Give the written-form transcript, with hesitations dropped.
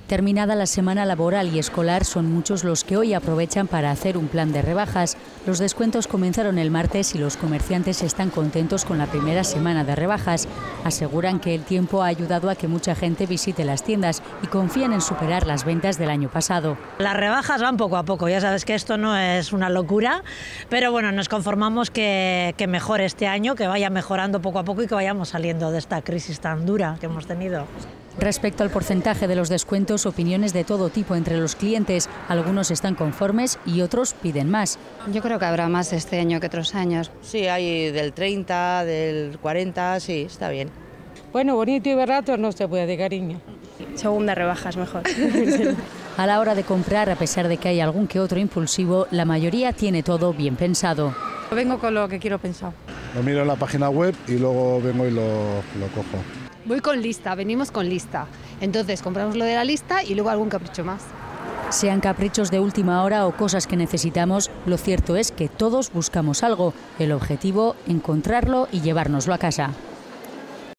Terminada la semana laboral y escolar, son muchos los que hoy aprovechan para hacer un plan de rebajas. Los descuentos comenzaron el martes y los comerciantes están contentos con la primera semana de rebajas. Aseguran que el tiempo ha ayudado a que mucha gente visite las tiendas y confían en superar las ventas del año pasado. Las rebajas van poco a poco, ya sabes que esto no es una locura, pero bueno, nos conformamos que mejore este año, que vaya mejorando poco a poco y que vayamos saliendo de esta crisis tan dura que hemos tenido. Respecto al porcentaje de los descuentos, opiniones de todo tipo entre los clientes. Algunos están conformes y otros piden más. Yo creo que habrá más este año que otros años. Sí, hay del 30, del 40, sí, está bien. Bueno, bonito y barato no se puede, cariño. Segunda rebajas mejor. A la hora de comprar, a pesar de que hay algún que otro impulsivo, la mayoría tiene todo bien pensado. Vengo con lo que quiero pensar. Lo miro en la página web y luego vengo y lo cojo. Voy con lista, venimos con lista. Entonces compramos lo de la lista y luego algún capricho más. Sean caprichos de última hora o cosas que necesitamos, lo cierto es que todos buscamos algo. El objetivo, encontrarlo y llevárnoslo a casa.